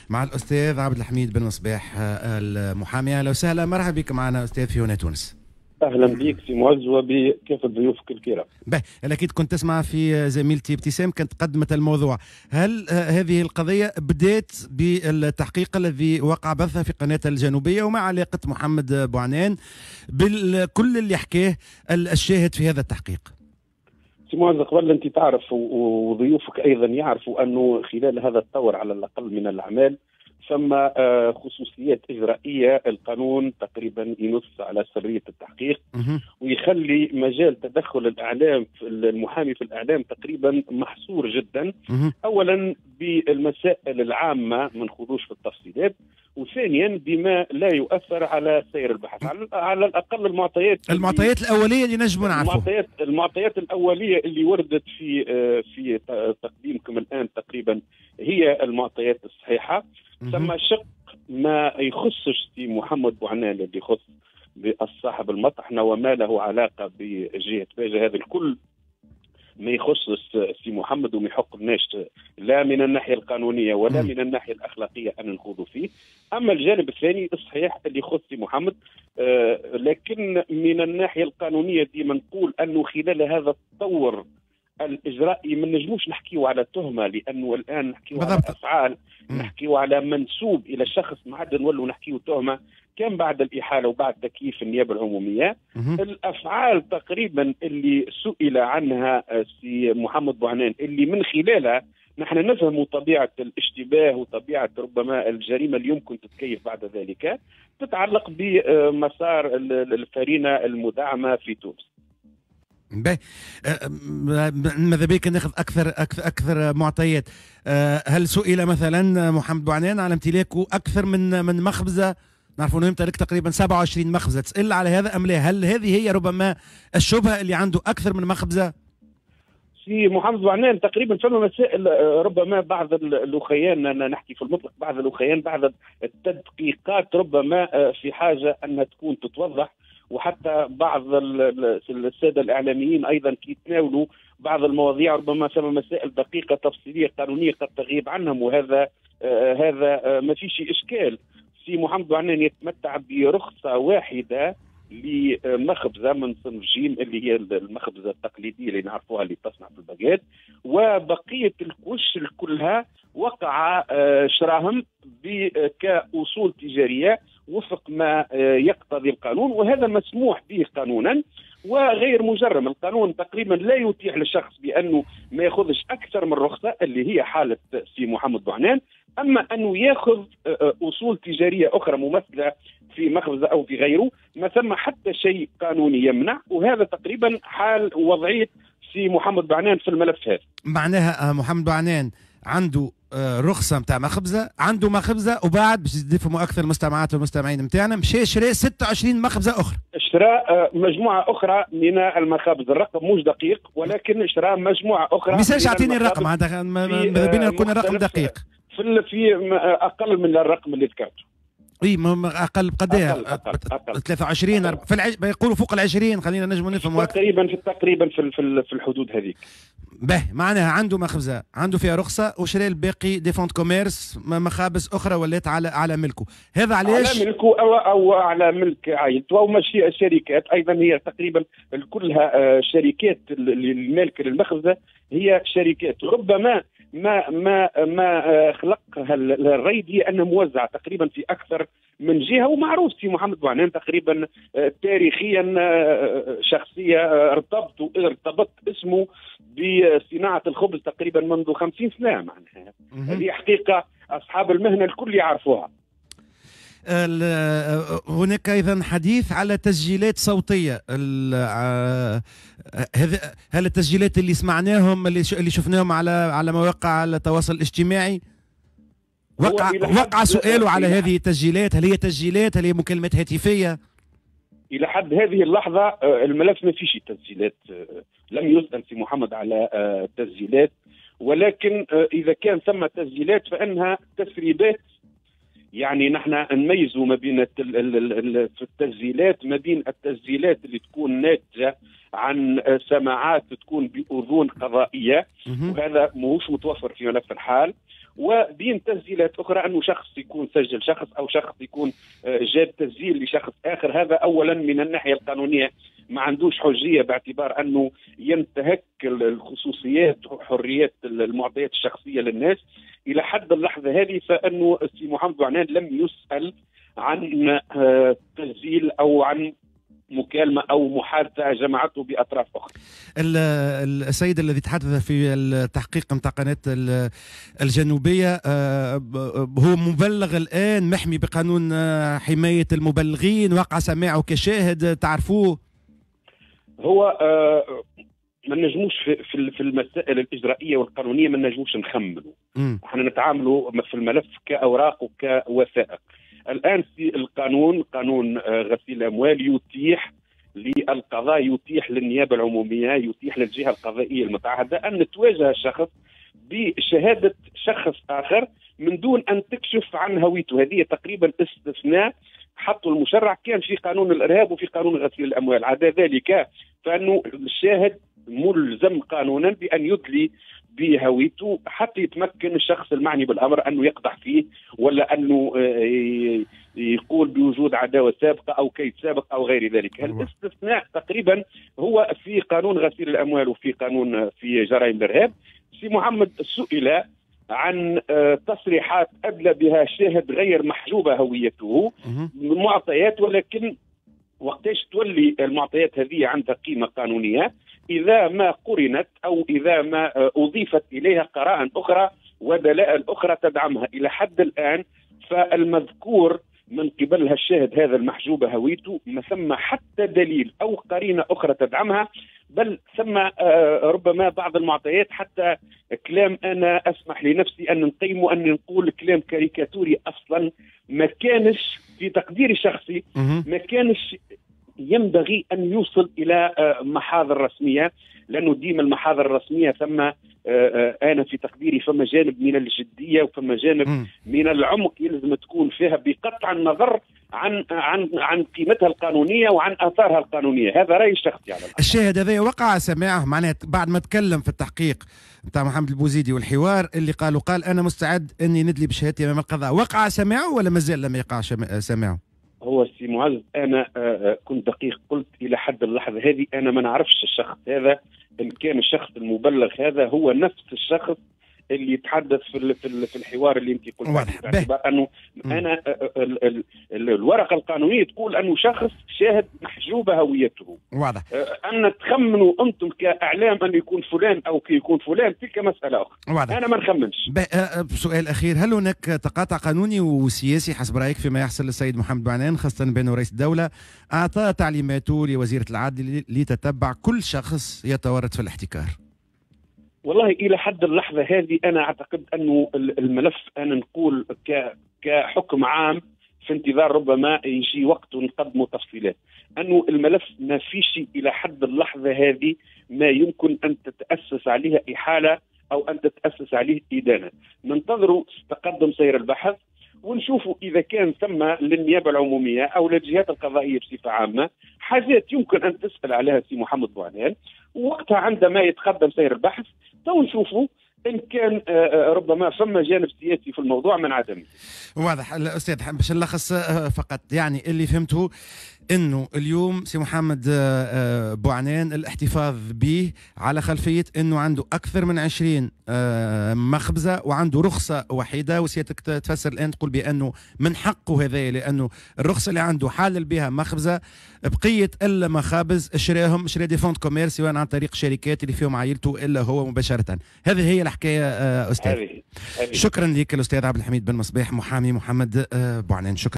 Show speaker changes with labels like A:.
A: مع الأستاذ عبد الحميد بن مصباح المحامي. أهلا وسهلا، مرحبا بك معنا أستاذ في هنا تونس.
B: اهلا بك سي معز وبكافه ضيوفك الكرام.
A: اكيد كنت تسمع في زميلتي ابتسام كانت قدمت الموضوع. هل هذه القضيه بدات بالتحقيق الذي وقع بثها في قناه الجنوبيه، وما علاقه محمد بوعنان بالكل اللي حكاه الشاهد في هذا التحقيق؟
B: سي معز، قبل انت تعرف وضيوفك ايضا يعرفوا انه خلال هذا الطور على الاقل من الاعمال ثم خصوصيات إجرائية. القانون تقريبا ينص على سرية التحقيق ويخلي مجال تدخل الإعلام المحامي في الإعلام تقريبا محصور جدا. أولا بالمسائل العامة ما نخوضوش في التفصيلات، وثانيا بما لا يؤثر على سير البحث، على الأقل المعطيات
A: الأولية اللي نجم نعرفها.
B: المعطيات الأولية اللي وردت في تقديمكم الآن تقريبا هي المعطيات الصحيحة. ثم شق ما يخصش سي محمد بوعنان اللي يخص بالصاحب المطحنة وما له علاقة بجهة باجة، هذا الكل ما يخص سي محمد وما يحقناش لا من الناحية القانونية ولا من الناحية الأخلاقية أن نخوضوا فيه. أما الجانب الثاني الصحيح اللي يخص سي محمد، لكن من الناحية القانونية ديما نقول أنه خلال هذا التطور الإجرائي ما نجموش نحكيو على تهمة، لأنه الآن نحكيو على أفعال، نحكيو على منسوب إلى شخص، ما عاد نولوا نحكيو تهمة. كان بعد الإحالة وبعد تكييف النيابة العمومية الأفعال تقريبا اللي سئل عنها سي محمد بوعنان اللي من خلالها نحن نفهم طبيعة الاشتباه وطبيعة ربما الجريمة اللي يمكن تتكيف بعد ذلك، تتعلق بمسار الفرينة المدعمة في تونس.
A: ماذا بك ناخذ اكثر معطيات؟ هل سئل مثلا محمد بوعنان على امتلاكه اكثر من مخبزه؟ نعرف انه يمتلك تقريبا 27 مخبزه، تسأل على هذا ام لا؟ هل هذه هي ربما الشبهه اللي عنده اكثر من مخبزه؟
B: سي محمد بوعنان تقريبا فما مسائل ربما بعض الاخيان، انا نحكي في المطلق بعض الاخيان، بعض التدقيقات ربما في حاجه انها تكون تتوضح، وحتى بعض الساده الاعلاميين ايضا كي يتناولوا بعض المواضيع ربما ثم مسائل دقيقه تفصيليه قانونيه قد تغيب عنهم، وهذا ما فيش اشكال. سي محمد بوعنان يتمتع برخصه واحده لمخبزه من صنف جيم اللي هي المخبزه التقليديه اللي نعرفوها اللي تصنع في الباجيت، وبقيه الكوش كلها وقع شراهم كأصول تجاريه وفق ما يقتضي القانون، وهذا مسموح به قانونا وغير مجرم. القانون تقريبا لا يتيح للشخص بأنه ما يأخذش أكثر من رخصة اللي هي حالة سي محمد بوعنان، أما أنه يأخذ أصول تجارية أخرى ممثلة في مخبزة أو في غيره ما ثم حتى شيء قانوني يمنع، وهذا تقريبا حال وضعية سي محمد بوعنان في الملف هذا.
A: معناها محمد بوعنان عنده رخصة متاع مخبزة، عنده مخبزة، وبعد باش يفهموا أكثر المستمعات والمستمعين متاعنا مشى شرى 26 مخبزة أخرى،
B: اشترى مجموعة أخرى من المخابز. الرقم مش دقيق ولكن اشترى مجموعة أخرى.
A: ميساش أعطيني الرقم هذا، ماذا بينا يكون الرقم دقيق
B: في أقل من الرقم اللي ذكرته.
A: اي اقل بقديه 23 يقولوا فوق ال20، خلينا نجموا نفهموا
B: تقريبا في الحدود هذيك.
A: معناها عنده مخبزه عنده فيها رخصه وشرى الباقي دي فونت كوميرس مخابز اخرى ولات على ملكه. هذا علاش؟
B: على ملكه او على ملك عائلته او ماشي شركات ايضا، هي تقريبا كلها شركات. المالك للمخبزه هي شركات، ربما ما خلقها الريد هي انها موزعه تقريبا في اكثر من جهه. ومعروف في محمد بوعنان تقريبا تاريخيا شخصيه ارتبط اسمه بصناعه الخبز تقريبا منذ 50 سنه. معناها هذه حقيقه اصحاب المهنه الكل يعرفوها.
A: هناك ايضا حديث على تسجيلات صوتيه. هل التسجيلات اللي سمعناهم اللي شفناهم على مواقع التواصل الاجتماعي وقع سؤاله على هذه التسجيلات؟ هل هي تسجيلات؟ هل هي مكالمات هاتفيه؟
B: الى حد هذه اللحظه الملف ما فيش تسجيلات، لم يسأل في محمد على تسجيلات، ولكن اذا كان ثم تسجيلات فانها تسريبات. يعني نحن نميزوا ما بين في التسجيلات ما بين التسجيلات اللي تكون ناتجة عن سماعات تكون بأذون قضائية، وهذا مش متوفر في ملف الحال، وبين تسجيلات اخرى انه شخص يكون سجل شخص او شخص يكون جاب تسجيل لشخص اخر. هذا اولا من الناحيه القانونيه ما عندوش حجيه، باعتبار انه ينتهك الخصوصيات وحريات المعطيات الشخصيه للناس. الى حد اللحظه هذه فانه السي محمد بوعنان لم يسال عن تسجيل او عن مكالمة أو محادثة جمعته بأطراف أخرى.
A: السيد الذي تحدث في التحقيق متاع قناة الجنوبية هو مبلغ الآن محمي بقانون حماية المبلغين، وقع سماعه كشاهد، تعرفوه؟
B: هو ما نجموش في المسائل الإجرائية والقانونية ما نجموش نخمنوا. احنا نتعاملوا في الملف كأوراق وكوثائق. الآن في القانون، قانون غسيل الأموال، يتيح للقضاء، يتيح للنيابة العمومية، يتيح للجهة القضائية المتعهدة أن تواجه الشخص بشهادة شخص آخر من دون أن تكشف عن هويته. هذه تقريبا استثناء حطوا المشرع كان في قانون الإرهاب وفي قانون غسيل الأموال. عدا ذلك فأنه الشاهد ملزم قانونا بأن يدلي بهويته حتى يتمكن الشخص المعني بالامر انه يقدح فيه، ولا انه يقول بوجود عداوه سابقه او كيد سابق او غير ذلك. الاستثناء تقريبا هو في قانون غسيل الاموال وفي قانون في جرائم الارهاب. سي محمد سئل عن تصريحات ادلى بها شاهد غير محجوبه هويته معطيات، ولكن وقتاش تولي المعطيات هذه عندها قيمه قانونيه؟ إذا ما قرنت أو إذا ما أضيفت إليها قرائن أخرى ودلائل أخرى تدعمها. إلى حد الآن فالمذكور من قبل الشاهد هذا المحجوب هويته ما ثم حتى دليل أو قرينة أخرى تدعمها، بل ثم ربما بعض المعطيات حتى كلام أنا أسمح لنفسي أن نقيمه، أن نقول كلام كاريكاتوري أصلا ما كانش في تقديري الشخصي، ما كانش ينبغي أن يوصل إلى محاضر رسمية، لأنه ديما المحاضر الرسمية ثم أنا في تقديري فما جانب من الجدية وفما جانب من العمق يلزم تكون فيها بقطع النظر عن قيمتها القانونية وعن آثارها القانونية. هذا رأيي الشخصي على الحقيقة.
A: الشاهد هذا وقع سماعه معناه بعد ما تكلم في التحقيق نتاع محمد البوزيدي والحوار اللي قال أنا مستعد أني ندلي بشهادتي أمام القضاء، وقع سماعه ولا مازال لم يقع سماعه؟
B: هو سي معز أنا كنت دقيق، قلت إلى حد اللحظة هذه أنا ما نعرفش الشخص هذا إن كان الشخص المبلغ هذا هو نفس الشخص اللي يتحدث في الحوار اللي انت قلت، باعتبار انه انا الورقه القانونيه تقول انه شخص شاهد محجوبه هويته.
A: واضح.
B: ان تخمنوا انتم كاعلام ان يكون فلان او يكون فلان تلك مساله اخرى.
A: واضح.
B: انا ما نخمنش.
A: سؤال اخير، هل هناك تقاطع قانوني وسياسي حسب رايك فيما يحصل للسيد محمد بوعنان، خاصه بانه رئيس الدوله اعطى تعليماته لوزيره العدل لتتبع كل شخص يتورط في الاحتكار؟
B: والله إلى حد اللحظة هذه أنا أعتقد أنه الملف أنا نقول كحكم عام في انتظار ربما يجي وقت ونقدموا تفصيلات، أنه الملف ما فيش إلى حد اللحظة هذه ما يمكن أن تتأسس عليها إحالة أو أن تتأسس عليه إدانة. ننتظروا تقدم سير البحث ونشوفوا إذا كان ثم للنيابة العمومية أو للجهات القضائية بصفة عامة حاجات يمكن أن تسأل عليها سي محمد بوعنان، ووقتها عندما يتقدم سير البحث تو نشوفوا إن كان ربما ثم جانب سياسي في الموضوع من عدمه.
A: واضح. الأستاذ باش نلخص فقط، يعني اللي فهمته انه اليوم سي محمد بوعنان الاحتفاظ به على خلفيه انه عنده اكثر من 20 مخبزه وعنده رخصه وحيده، وسيادتك تفسر الان تقول بانه من حقه هذا، لانه الرخصه اللي عنده حالل بها مخبزه، بقيه المخابز شرا دي فونت كوميرس سواء عن طريق شركات اللي فيهم عائلته الا هو مباشره. هذه هي الحكايه استاذ. شكرا لك الاستاذ عبد الحميد بن مصباح محامي محمد بوعنان. شكرا.